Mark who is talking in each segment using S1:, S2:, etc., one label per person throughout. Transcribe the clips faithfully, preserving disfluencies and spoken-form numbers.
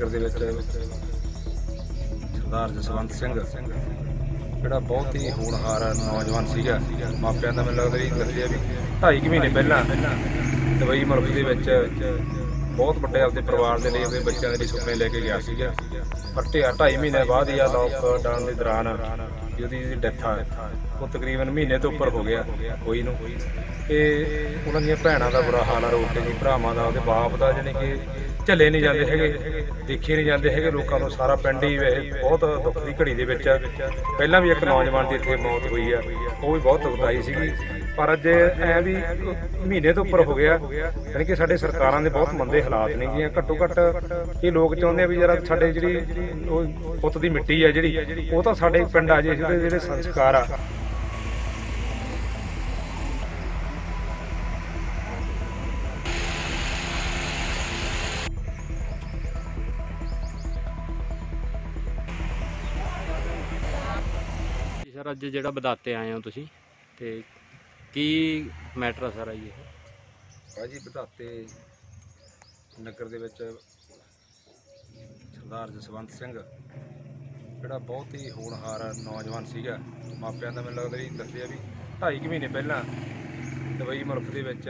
S1: नगर ਦੇ ਵਿੱਚ ਸਰਦਾਰ ਜਸਵੰਤ ਸਿੰਘ ਜਿਹੜਾ ਬਹੁਤ ਹੀ ਹੋਣਹਾਰ ਨੌਜਵਾਨ ਸੀਗਾ। ਮਾਪਿਆਂ ਦਾ ਮੈਨੂੰ ਲੱਗਦਾ ਵੀ ਦੱਸਿਆ ਵੀ ਢਾਈ ਕੁ ਮਹੀਨੇ ਪਹਿਲਾਂ ਦੁਬਈ ਮੁਲਕ ਦੇ ਵਿੱਚ ਬਹੁਤ ਵੱਡੇ ਆਪਦੇ ਪਰਿਵਾਰ ਦੇ ਲਈ ਆਪਣੇ ਬੱਚਿਆਂ ਦੇ ਲਈ ਸੁਪਨੇ ਲੈ ਕੇ ਗਿਆ ਸੀਗਾ। ਪਰ ਢਾਈ ਮਹੀਨੇ ਬਾਅਦ ਹੀ ਆ ਲੋਕਡਾਊਨ ਦੇ ਦੌਰਾਨ ਉਹਦੀ ਡੈਥ ਆ, ਉਹ ਤਕਰੀਬਨ ਮਹੀਨੇ ਤੋਂ ਉੱਪਰ ਹੋ ਗਿਆ ਹੋਈ ਨੂੰ। ਤੇ ਉਹਨਾਂ ਦੀਆਂ ਭੈਣਾਂ ਦਾ ਬੁਰਾ ਹਾਲ ਆ, ਰੋ ਕੇ ਜੀ ਭਰਾਵਾਂ ਦਾ, ਉਹਦੇ ਬਾਪ ਦਾ, ਜਾਣੀ ਕਿ ਝੱਲੇ ਨਹੀਂ ਜਾਂਦੇ ਹੈਗੇ, ਦੇਖੇ ਨਹੀਂ ਜਾਂਦੇ ਹੈਗੇ ਲੋਕਾਂ ਤੋਂ। ਸਾਰਾ ਪਿੰਡ ਹੀ ਵੈਸੇ ਬਹੁਤ ਦੁੱਖ ਦੀ ਘੜੀ ਦੇ ਵਿੱਚ। ਪਹਿਲਾਂ ਵੀ ਇੱਕ ਨੌਜਵਾਨ ਦੀ ਇੱਥੇ ਮੌਤ ਹੋਈ ਆ, ਉਹ ਵੀ ਬਹੁਤ ਦੁਖਦਾਈ ਸੀਗੀ। ਪਰ ਅੱਜ ਐ ਵੀ ਮਹੀਨੇ ਤੋਂ ਉੱਪਰ ਹੋ ਗਿਆ, ਯਾਨੀ ਕਿ ਸਾਡੇ ਸਰਕਾਰਾਂ ਦੇ ਬਹੁਤ ਮੰਦੇ ਹਾਲਾਤ ਨੇ ਜੀ। ਘੱਟੋ ਘੱਟ ਇਹ ਲੋਕ ਚਾਹੁੰਦੇ ਆ ਵੀ ਜਰਾ ਸਾਡੇ ਜਿਹੜੀ ਉਹ ਪੁੱਤ ਦੀ ਮਿੱਟੀ ਆ ਜਿਹੜੀ, ਉਹ ਤਾਂ ਸਾਡੇ ਪਿੰਡ ਆ ਜੇ, ਉਹਦੇ ਜਿਹੜੇ ਸੰਸਕਾਰ ਆ।
S2: सर अज जो बदाते आए हो तुसी ते की मैटर है सर ये
S1: भाजी बदाते नगर ਦੇ ਵਿੱਚ ਸਰਦਾਰ ਜਸਵੰਤ ਸਿੰਘ ਜਿਹੜਾ ਬਹੁਤ ਹੀ ਹੋਣਹਾਰ ਨੌਜਵਾਨ ਸੀਗਾ। ਮਾਪਿਆਂ ਦਾ ਮੈਨੂੰ ਲੱਗਦਾ ਵੀ ਦੱਸਿਆ ਵੀ ਢਾਈ ਕੁ ਮਹੀਨੇ ਪਹਿਲਾਂ ਦੁਬਈ ਮੁਲਕ ਦੇ ਵਿੱਚ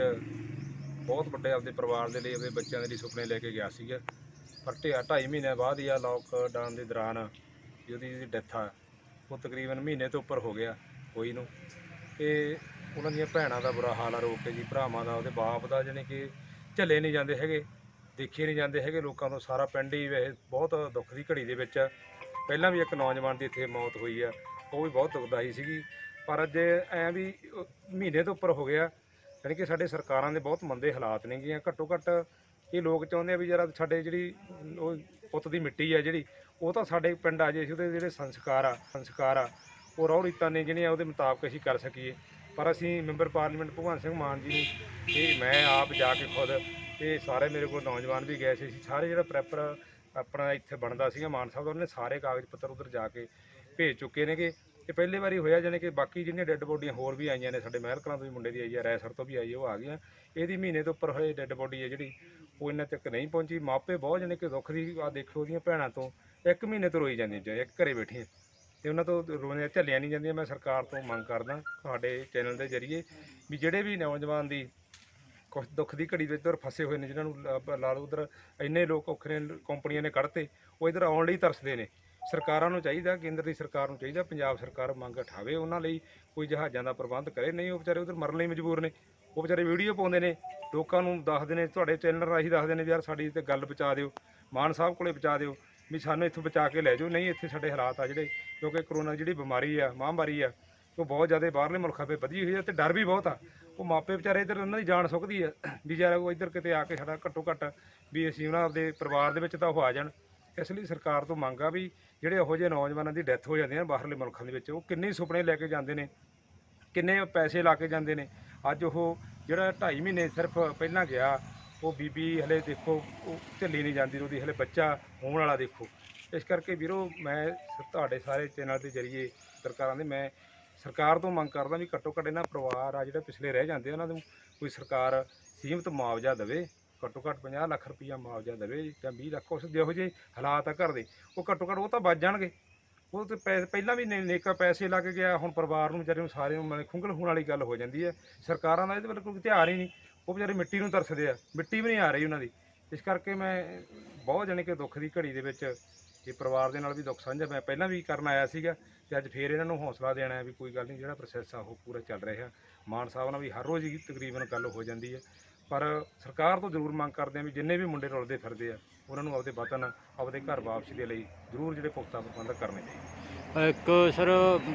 S1: ਬਹੁਤ ਵੱਡੇ ਆਪਦੇ ਪਰਿਵਾਰ ਦੇ ਲਈ ਆਪਣੇ ਬੱਚਿਆਂ ਦੇ ਲਈ ਸੁਪਨੇ ਲੈ ਕੇ ਗਿਆ ਸੀਗਾ। ਪਰ ਢਾਈ ਮਹੀਨੇ ਬਾਅਦ ਹੀ ਆ ਲੋਕਡਾਊਨ ਦੇ ਦੌਰਾਨ ਉਹਦੀ ਡੈਥ ਆ, ਉਹ ਤਕਰੀਬਨ ਮਹੀਨੇ ਤੋਂ ਉੱਪਰ ਹੋ ਗਿਆ ਹੋਈ ਨੂੰ। ਤੇ ਉਹਨਾਂ ਦੀਆਂ ਭੈਣਾਂ ਦਾ ਬੁਰਾ ਹਾਲ ਆ, ਰੋ ਕੇ ਜੀ ਭਰਾਵਾਂ ਦਾ, ਉਹਦੇ ਬਾਪ ਦਾ, ਜਾਣੀ ਕਿ ਝੱਲੇ ਨਹੀਂ ਜਾਂਦੇ ਹੈਗੇ, ਦੇਖੇ ਨਹੀਂ ਜਾਂਦੇ ਹੈਗੇ ਲੋਕਾਂ ਤੋਂ। ਸਾਰਾ ਪਿੰਡ ਹੀ ਵੈਸੇ ਬਹੁਤ ਦੁੱਖ ਦੀ ਘੜੀ ਦੇ ਵਿੱਚ। ਪਹਿਲਾਂ ਵੀ ਇੱਕ ਨੌਜਵਾਨ ਦੀ ਇੱਥੇ ਮੌਤ ਹੋਈ ਆ, ਉਹ ਵੀ ਬਹੁਤ ਦੁਖਦਾਈ ਸੀਗੀ। ਪਰ ਅੱਜ ਐਂ ਵੀ ਮਹੀਨੇ ਤੋਂ ਉੱਪਰ ਹੋ ਗਿਆ, ਯਾਨੀ ਕਿ ਸਾਡੇ ਸਰਕਾਰਾਂ ਦੇ ਬਹੁਤ ਮੰਦੇ ਹਾਲਾਤ ਨੇ ਗੀਆਂ। ਘੱਟੋ ਘੱਟ ਇਹ ਲੋਕ ਚਾਹੁੰਦੇ ਆ ਵੀ ਜਰਾ ਸਾਡੇ ਜਿਹੜੀ ਉਹ ਪੁੱਤ ਦੀ ਮਿੱਟੀ ਆ ਜਿਹੜੀ, ਉਹ ਤਾਂ ਸਾਡੇ ਪਿੰਡ ਆ ਜੇ, ਉਹਦੇ ਜਿਹੜੇ ਸੰਸਕਾਰ ਆ ਸੰਸਕਾਰ ਆ ਉਹ ਰਹੁ ਰੀਤਾਂ ਨੇ ਜਿਹੜੀਆਂ ਉਹਦੇ ਮੁਤਾਬਕ ਅਸੀਂ ਕਰ ਸਕੀਏ। ਪਰ ਅਸੀਂ ਮੈਂਬਰ ਪਾਰਲੀਮੈਂਟ ਭਗਵੰਤ ਸਿੰਘ ਮਾਨ ਜੀ ਨੂੰ ਇਹ ਮੈਂ ਆਪ ਜਾ ਕੇ ਖੁਦ, ਇਹ ਸਾਰੇ ਮੇਰੇ ਕੋਲ ਨੌਜਵਾਨ ਵੀ ਗਏ ਸੀ, ਸਾਰੇ ਜਿਹੜਾ ਪ੍ਰੈਪਰ ਆਪਣਾ ਇੱਥੇ ਬਣਦਾ ਸੀਗਾ ਮਾਨ ਸਾਹਿਬ ਦਾ, ਉਹਨੇ ਸਾਰੇ ਕਾਗਜ਼ ਪੱਤਰ ਉੱਧਰ ਜਾ ਕੇ ਭੇਜ ਚੁੱਕੇ ਨੇਗੇ। ਇਹ ਪਹਿਲੀ ਵਾਰੀ ਹੋਇਆ, ਜਾਣੀ ਕਿ ਬਾਕੀ ਜਿਹੜੀਆਂ ਡੈੱਡ ਬੋਡੀਆਂ ਹੋਰ ਵੀ ਆਈਆਂ ਨੇ, ਸਾਡੇ ਮਹਿਲ ਕਲਾਂ ਤੋਂ ਵੀ ਮੁੰਡੇ ਦੀ ਆਈ ਆ, ਰੈਸਰ ਤੋਂ ਵੀ ਆਈ, ਉਹ ਆ ਗਈਆਂ। ਇਹਦੀ ਮਹੀਨੇ ਤੋਂ ਉੱਪਰ ਹੋਏ ਡੈੱਡ ਬੋਡੀ ਹੈ ਜਿਹੜੀ, ਉਹ ਇਹਨਾਂ ਤੱਕ ਨਹੀਂ ਪਹੁੰਚੀ। ਮਾਪੇ ਬਹੁਤ ਜਾਣੀ ਕਿ ਦੁੱਖ ਦੀ ਆ ਦੇਖੋ, ਉਹਦੀਆਂ ਭੈਣਾਂ ਤੋਂ ਇੱਕ ਮਹੀਨੇ ਤੋਂ ਰੋਈ ਜਾਂਦੀਆਂ, ਇੱਕ ਘਰੇ ਬੈਠੀਆਂ ਤੇ ਉਹਨਾਂ ਤੋਂ ਰੋਣੇ ਝੱਲੀਆਂ ਨਹੀਂ ਜਾਂਦੀਆਂ। ਮੈਂ ਸਰਕਾਰ ਤੋਂ ਮੰਗ ਕਰਦਾ ਤੁਹਾਡੇ ਚੈਨਲ ਦੇ ਜ਼ਰੀਏ ਵੀ ਜਿਹੜੇ ਵੀ ਨੌਜਵਾਨ ਦੀ ਕੁਛ ਦੁੱਖ ਦੀ ਘੜੀ ਵਿੱਚ ਉੱਧਰ ਫਸੇ ਹੋਏ ਨੇ, ਜਿਹਨਾਂ ਨੂੰ ਲਾ ਲਓ ਉੱਧਰ ਇੰਨੇ ਲੋਕ ਔਖੇ ਨੇ, ਕੰਪਨੀਆਂ ਨੇ ਕੱਢਤੇ, ਉਹ ਇੱਧਰ ਆਉਣ ਲਈ ਤਰਸਦੇ ਨੇ। ਸਰਕਾਰਾਂ ਨੂੰ ਚਾਹੀਦਾ, ਕੇਂਦਰ ਦੀ ਸਰਕਾਰ ਨੂੰ ਚਾਹੀਦਾ, ਪੰਜਾਬ ਸਰਕਾਰ ਮੰਗ ਉਠਾਵੇ, ਉਹਨਾਂ ਲਈ ਕੋਈ ਜਹਾਜ਼ਾਂ ਦਾ ਪ੍ਰਬੰਧ ਕਰੇ। ਨਹੀਂ ਉਹ ਵਿਚਾਰੇ ਉੱਧਰ ਮਰਨ ਲਈ ਮਜਬੂਰ ਨੇ, ਉਹ ਵਿਚਾਰੇ ਵੀਡੀਓ ਪਾਉਂਦੇ ਨੇ, ਲੋਕਾਂ ਨੂੰ ਦੱਸਦੇ ਨੇ, ਤੁਹਾਡੇ ਚੈਨਲ ਰਾਹੀਂ ਦੱਸਦੇ ਨੇ ਵੀ ਯਾਰ ਸਾਡੀ ਤੇ ਗੱਲ ਪਹੁੰਚਾ ਦਿਓ, ਮਾਨ ਸਾਹਿਬ ਕੋਲੇ ਪਹੁੰਚਾ ਦਿਓ ਵੀ ਸਾਨੂੰ ਇੱਥੋਂ ਬਚਾ ਕੇ ਲੈ ਜਾਓ। ਨਹੀਂ ਇੱਥੇ ਸਾਡੇ ਹਾਲਾਤ ਆ ਜਿਹੜੇ, ਕਿਉਂਕਿ ਕਰੋਨਾ ਜਿਹੜੀ ਬਿਮਾਰੀ ਆ, ਮਹਾਂਮਾਰੀ ਆ, ਉਹ ਬਹੁਤ ਜ਼ਿਆਦਾ ਬਾਹਰਲੇ ਮੁਲਕਾਂ 'ਤੇ ਵਧੀ ਹੋਈ ਹੈ ਅਤੇ ਡਰ ਵੀ ਬਹੁਤ ਆ। ਉਹ ਮਾਪੇ ਵਿਚਾਰੇ ਇੱਧਰ ਉਹਨਾਂ ਦੀ ਜਾਨ ਸੁੱਕਦੀ ਆ ਵੀ ਯਾਰ ਉਹ ਇੱਧਰ ਕਿਤੇ ਆ ਕੇ ਸਾਡਾ ਘੱਟੋ ਘੱਟ ਵੀ ਅਸੀਂ ਉਹਨਾਂ ਦੇ ਪਰਿਵਾਰ ਦੇ ਵਿੱਚ ਤਾਂ ਉਹ ਆ ਜਾਣ। ਇਸ ਲਈ ਸਰਕਾਰ ਤੋਂ ਮੰਗ ਆ ਵੀ ਜਿਹੜੇ ਇਹੋ ਜਿਹੇ ਨੌਜਵਾਨਾਂ ਦੀ ਡੈਥ ਹੋ ਜਾਂਦੀ ਹੈ ਬਾਹਰਲੇ ਮੁਲਕਾਂ ਦੇ ਵਿੱਚ, ਉਹ ਕਿੰਨੇ ਸੁਪਨੇ ਲੈ ਕੇ ਜਾਂਦੇ ਨੇ, ਕਿੰਨੇ ਪੈਸੇ ਲਾ ਕੇ ਜਾਂਦੇ ਨੇ। ਅੱਜ ਉਹ ਜਿਹੜਾ ਢਾਈ ਮਹੀਨੇ ਸਿਰਫ ਪਹਿਲਾਂ ਗਿਆ, ਉਹ ਬੀਬੀ ਹਲੇ ਦੇਖੋ ਉਹ ਝੱਲੀ ਨਹੀਂ ਜਾਂਦੀ, ਉਹਦੀ ਹਲੇ ਬੱਚਾ ਹੋਣ ਵਾਲਾ ਦੇਖੋ। ਇਸ ਕਰਕੇ ਵੀਰੋ ਮੈਂ ਤੁਹਾਡੇ ਸਾਰੇ ਚੈਨਲ ਦੇ ਜ਼ਰੀਏ ਸਰਕਾਰਾਂ ਦੇ ਮੈਂ ਸਰਕਾਰ ਤੋਂ ਮੰਗ ਕਰਦਾ ਵੀ ਘੱਟੋ ਘੱਟ ਇਹਨਾਂ ਪਰਿਵਾਰ ਆ ਜਿਹੜੇ ਪਿਛਲੇ ਰਹਿ ਜਾਂਦੇ, ਉਹਨਾਂ ਨੂੰ ਕੋਈ ਸਰਕਾਰ ਸੀਮਤ ਮੁਆਵਜ਼ਾ ਦੇਵੇ, ਘੱਟੋ ਘੱਟ ਪੰਜਾਹ ਲੱਖ ਰੁਪਈਆ ਮੁਆਵਜ਼ਾ ਦੇਵੇ ਜਾਂ ਵੀਹ ਲੱਖ। ਉਸ ਜਿਹੋ ਜਿਹੇ ਹਾਲਾਤ ਆ ਘਰ ਦੇ, ਉਹ ਘੱਟੋ ਘੱਟ ਉਹ ਤਾਂ ਬਚ ਜਾਣਗੇ। ਉਹ ਤਾਂ ਪੈ ਪਹਿਲਾਂ ਵੀ ਨੇ ਨੇਕਾ ਪੈਸੇ ਲਾ ਕੇ ਗਿਆ, ਹੁਣ ਪਰਿਵਾਰ ਨੂੰ ਵਿਚਾਰੇ ਨੂੰ ਸਾਰੇ ਨੂੰ ਮਤਲਬ ਖੁੰਗਲ ਹੋਣ ਵਾਲੀ ਗੱਲ ਹੋ ਜਾਂਦੀ ਹੈ। ਸਰਕਾਰਾਂ ਦਾ ਇਹਦੇ ਵੱਲ ਕੋਈ ਧਿਆਨ ਹੀ ਨਹੀਂ, ਉਹ ਵਿਚਾਰੇ ਮਿੱਟੀ ਨੂੰ ਤਰਸਦੇ ਆ, ਮਿੱਟੀ ਵੀ ਨਹੀਂ ਆ ਰਹੀ ਉਹਨਾਂ ਦੀ। ਇਸ ਕਰਕੇ ਮੈਂ ਬਹੁਤ ਜਾਣੀ ਕਿ ਦੁੱਖ ਦੀ ਘੜੀ ਦੇ ਵਿੱਚ ਇਹ ਪਰਿਵਾਰ ਦੇ ਨਾਲ ਵੀ ਦੁੱਖ ਸਾਂਝਾ ਮੈਂ ਪਹਿਲਾਂ ਵੀ ਕਰਨ ਆਇਆ ਸੀਗਾ, ਅਤੇ ਅੱਜ ਫੇਰ ਇਹਨਾਂ ਨੂੰ ਹੌਸਲਾ ਦੇਣਾ ਹੈ ਵੀ ਕੋਈ ਗੱਲ ਨਹੀਂ, ਜਿਹੜਾ ਪ੍ਰੋਸੈਸ ਆ ਉਹ ਪੂਰਾ ਚੱਲ ਰਿਹਾ। ਮਾਨ ਸਾਹਿਬ ਨਾਲ ਵੀ ਹਰ ਰੋਜ਼ ਹੀ ਤਕਰੀਬਨ ਗੱਲ ਹੋ ਜਾਂਦੀ ਹੈ। ਪਰ ਸਰਕਾਰ ਤੋਂ ਜ਼ਰੂਰ ਮੰਗ ਕਰਦੇ ਹਾਂ ਵੀ ਜਿੰਨੇ ਵੀ ਮੁੰਡੇ ਰੁਲਦੇ ਫਿਰਦੇ ਆ, ਉਹਨਾਂ ਨੂੰ ਆਪਦੇ ਵਤਨ ਆਪਦੇ ਘਰ ਵਾਪਸੀ ਦੇ ਲਈ ਜ਼ਰੂਰ ਜਿਹੜੇ ਪੁਖਤਾ ਪ੍ਰਬੰਧ ਕਰਨੇ ਚਾਹੀਦੇ।
S2: ਇੱਕ ਸਰ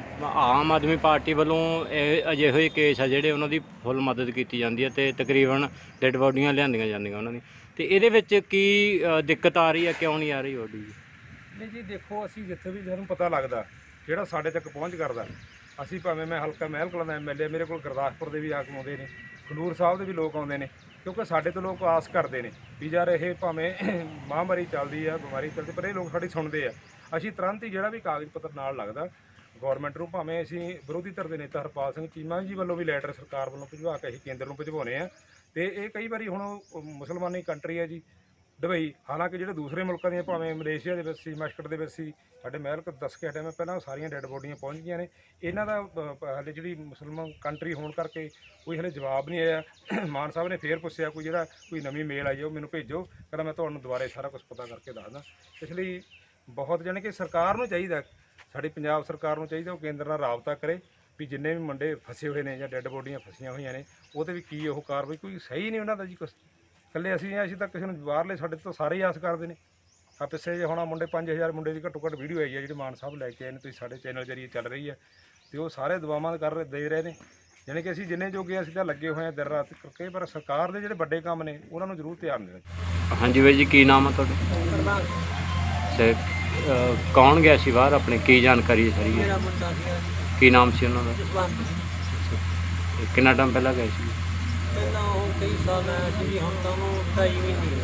S2: ਆਮ ਆਦਮੀ ਪਾਰਟੀ ਵੱਲੋਂ ਇਹ ਅਜਿਹੇ ਹੋਏ ਕੇਸ ਆ ਜਿਹੜੇ ਉਹਨਾਂ ਦੀ ਫੁੱਲ ਮਦਦ ਕੀਤੀ ਜਾਂਦੀ ਹੈ ਅਤੇ ਤਕਰੀਬਨ ਡੈੱਡ ਬੋਡੀਆਂ ਲਿਆਂਦੀਆਂ ਜਾਂਦੀਆਂ ਉਹਨਾਂ ਦੀ, ਅਤੇ ਇਹਦੇ ਵਿੱਚ ਕੀ ਦਿੱਕਤ ਆ ਰਹੀ ਹੈ, ਕਿਉਂ ਨਹੀਂ ਆ ਰਹੀ ਬੋਡੀ?
S1: ਨਹੀਂ ਜੀ ਦੇਖੋ, ਅਸੀਂ ਜਿੱਥੇ ਵੀ ਸਾਨੂੰ ਪਤਾ ਲੱਗਦਾ ਜਿਹੜਾ ਸਾਡੇ ਤੱਕ ਪਹੁੰਚ ਕਰਦਾ, ਅਸੀਂ ਭਾਵੇਂ ਮੈਂ ਹਲਕਾ ਮਹਿਲ ਕਲਾਂ ਦਾ ਐਮ ਐਲ ਏ, ਮੇਰੇ ਕੋਲ ਗੁਰਦਾਸਪੁਰ ਦੇ ਵੀ ਆ ਕੇ ਆਉਂਦੇ ਨੇ, ਖਡੂਰ ਸਾਹਿਬ ਦੇ ਵੀ ਲੋਕ ਆਉਂਦੇ ਨੇ, ਕਿਉਂਕਿ ਸਾਡੇ ਤੋਂ ਲੋਕ ਆਸ ਕਰਦੇ ਨੇ ਵੀ ਯਾਰ ਇਹ ਭਾਵੇਂ ਮਹਾਂਮਾਰੀ ਚੱਲਦੀ ਆ, ਬਿਮਾਰੀ ਚੱਲਦੀ, ਪਰ ਇਹ ਲੋਕ ਸਾਡੀ ਸੁਣਦੇ ਆ। ਅਸੀਂ ਤੁਰੰਤ ਹੀ ਜਿਹੜਾ ਵੀ ਕਾਗਜ਼ ਪੱਤਰ ਨਾਲ ਲੱਗਦਾ ਗੌਰਮੈਂਟ ਨੂੰ, ਭਾਵੇਂ ਅਸੀਂ ਵਿਰੋਧੀ ਧਿਰ ਦੇ ਨੇਤਾ ਹਰਪਾਲ ਸਿੰਘ ਚੀਮਾ ਜੀ ਵੱਲੋਂ ਵੀ ਲੈਟਰ ਸਰਕਾਰ ਵੱਲੋਂ ਭਿਜਵਾ ਕੇ ਅਸੀਂ ਕੇਂਦਰ ਨੂੰ ਭਿਜਵਾਉਂਦੇ ਹਾਂ। ਅਤੇ ਇਹ ਕਈ ਵਾਰੀ ਹੁਣ ਮੁਸਲਮਾਨੀ ਕੰਟਰੀ ਹੈ ਜੀ, ਦੁਬਈ। ਹਾਲਾਂਕਿ ਜਿਹੜੇ ਦੂਸਰੇ ਮੁਲਕਾਂ ਦੀਆਂ ਭਾਵੇਂ ਮਲੇਸ਼ੀਆ ਦੇ ਵਿੱਚ ਸੀ, ਮਸਕਟ ਦੇ ਵਿੱਚ ਸੀ, ਸਾਡੇ ਮਹਿਲ ਦੱਸ ਕੇ ਹਟਿਆ ਮੈਂ ਪਹਿਲਾਂ, ਸਾਰੀਆਂ ਡੈੱਡ ਬੋਡੀਆਂ ਪਹੁੰਚ ਗਈਆਂ ਨੇ। ਇਹਨਾਂ ਦਾ ਹਾਲੇ ਜਿਹੜੀ ਮੁਸਲਮਾਨ ਕੰਟਰੀ ਹੋਣ ਕਰਕੇ ਕੋਈ ਹਲੇ ਜਵਾਬ ਨਹੀਂ ਆਇਆ। ਮਾਨ ਸਾਹਿਬ ਨੇ ਫੇਰ ਪੁੱਛਿਆ ਕੋਈ ਜਿਹੜਾ ਕੋਈ ਨਵੀਂ ਮੇਲ ਆਈ ਉਹ ਮੈਨੂੰ ਭੇਜੋ, ਕਹਿੰਦਾ ਮੈਂ ਤੁਹਾਨੂੰ ਦੁਬਾਰੇ ਸਾਰਾ ਕੁਝ ਪਤਾ ਕਰਕੇ ਦੱਸਦਾ। ਇਸ ਲਈ ਬਹੁਤ ਜਾਣੀ ਕਿ ਸਰਕਾਰ ਨੂੰ ਚਾਹੀਦਾ, ਸਾਡੀ ਪੰਜਾਬ ਸਰਕਾਰ ਨੂੰ ਚਾਹੀਦਾ ਉਹ ਕੇਂਦਰ ਨਾਲ ਰਾਬਤਾ ਕਰੇ ਵੀ ਜਿੰਨੇ ਵੀ ਮੁੰਡੇ ਫਸੇ ਹੋਏ ਨੇ ਜਾਂ ਡੈੱਡ ਬੋਡੀਆਂ ਫਸੀਆਂ ਹੋਈਆਂ ਨੇ ਉਹਦੇ ਵੀ ਕੀ ਉਹ ਕਾਰਵਾਈ, ਕੋਈ ਸਹੀ ਨਹੀਂ ਉਹਨਾਂ ਦਾ ਜੀ ਕੁਛ। ਇਕੱਲੇ ਅਸੀਂ ਅਸੀਂ ਤਾਂ ਕਿਸੇ ਨੂੰ ਬਾਹਰਲੇ ਸਾਡੇ ਤੋਂ ਸਾਰੇ ਹੀ ਆਸ ਕਰਦੇ ਨੇ। ਆ ਪਿੱਛੇ ਜੇ ਹੁਣ ਮੁੰਡੇ ਪੰਜ ਹਜ਼ਾਰ ਮੁੰਡੇ ਦੀ ਘੱਟੋ ਘੱਟ ਵੀਡੀਓ ਆਈ ਹੈ ਜਿਹੜੀ ਮਾਨ ਸਾਹਿਬ ਲੈ ਕੇ ਆਏ ਨੇ, ਤੁਸੀਂ ਸਾਡੇ ਚੈਨਲ ਜਰੀਏ ਚੱਲ ਰਹੀ ਹੈ, ਤੇ ਉਹ ਸਾਰੇ ਦੁਆਵਾਂ ਕਰ ਰਹੇ ਦੇ ਰਹੇ ਨੇ। ਯਾਨੀ ਕਿ ਅਸੀਂ ਜਿੰਨੇ ਜੋਗੇ ਅਸੀਂ ਤਾਂ ਲੱਗੇ ਹੋਏ ਹਾਂ ਦਿਨ ਰਾਤ ਕਰਕੇ, ਪਰ ਸਰਕਾਰ ਦੇ ਜਿਹੜੇ ਵੱਡੇ ਕੰਮ ਨੇ ਉਹਨਾਂ ਨੂੰ ਜ਼ਰੂਰ ਧਿਆਨ ਦੇਣਾ।
S2: ਹਾਂਜੀ ਬਾਈ ਜੀ, ਕੀ ਨਾਮ ਆ ਤੁਹਾਡਾ? ਤੇ ਅਹ, ਕੌਣ ਗਿਆ ਸੀ ਬਾਹਰ, ਆਪਣੇ ਕੀ ਜਾਣਕਾਰੀ ਹੈ ਸਾਰੀ?
S3: ਮੇਰਾ ਮੁੰਡਾ ਸੀਗਾ
S2: ਕੀ ਨਾਮ ਸੀ ਉਹਨਾਂ ਦਾ?
S3: ਜਸਵੰਤ।
S2: ਤੇ ਕਿੰਨਾ ਟਾਈਮ ਪਹਿਲਾਂ ਗਏ ਸੀ?
S3: ਪਹਿਲਾਂ ਉਹ ਕਈ ਸਾਲ ਆਇਆ ਸੀ ਜੀ, ਹੁਣ ਤਾਂ ਉਹਨੂੰ ਢਾਈ ਮਹੀਨੇ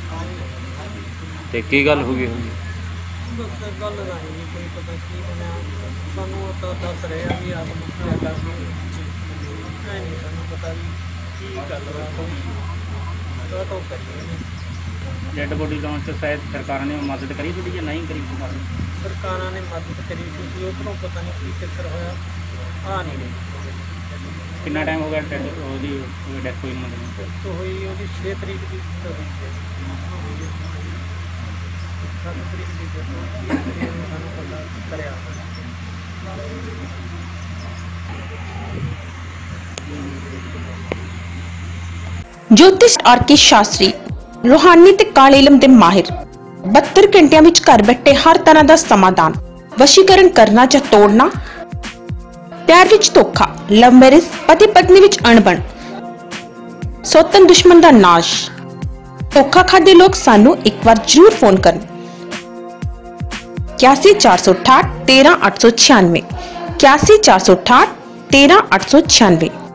S2: ਤੇ ਕੀ ਗੱਲ ਹੋ ਗਈ ਹੋਈ?
S3: ਬਸ ਗੱਲ ਦਾ ਨਹੀਂ ਕੋਈ ਪਤਾ ਕੀ ਬਣਿਆ, ਸਾਨੂੰ ਉਹ ਤਾਂ ਦੱਸ ਰਿਹਾ ਵੀ ਆਪ ਮੁੱਕਿਆ ਕਰ ਐ ਨਹੀਂ ਸਾਨੂੰ ਪਤਾ ਵੀ ਕੀ ਗੱਲ ਹੋਈ ਤਾਂ ਤੋਂ ਕਰੀ।
S4: ਡੈੱਡ ਬੋਡੀ ਲਾਉਣ 'ਚ ਸ਼ਾਇਦ ਸਰਕਾਰਾਂ ਨੇ ਮਦਦ ਕਰੀ ਤੁਹਾਡੀ ਜਾਂ ਨਹੀਂ ਕਰੀ?
S3: ਸਰਕਾਰਾਂ ਨੇ ਮਦਦ ਕਰੀ ਸੀ, ਉੱਧਰੋਂ ਪਤਾ ਨਹੀਂ ਕੀ ਚੱਕਰ ਹੋਇਆ, ਆ ਨਹੀਂ ਰਹੀ।
S4: ਕਿੰਨਾ ਟਾਈਮ ਹੋ ਗਿਆ ਡੈਡ ਉਹਦੀ ਡੈਥ ਹੋਈ ਨੂੰ?
S3: ਡੈਥ ਹੋਈ ਉਹਦੀ ਛੇ ਤਰੀਕ ਦੀ ਹੋਈ ਹੈ, ਸੱਤ ਤਰੀਕ ਦੀ ਡੈਥ ਹੋਈ, ਸਾਨੂੰ ਪਤਾ ਕਰਿਆ।
S5: ज्योतिष आर के शास्त्री रूहानी ते काले इलम दे माहिर बहत्तर घंटिया विच घर बैठे हर तरह का समाधान। वशीकरण करना या तोड़ना, प्यार विच धोखा, लव मैरिज, पति पत्नी विच अणबण, सौतन दुश्मन का नाश। धोखा खादे लोग सानू एक बार जरूर फोन करन। इक्यासी चार सौ अठाठ तेरह आठ सौ छियानवे, इक्यासी चार सौ अठाठ तेरह आठ सौ छियानवे।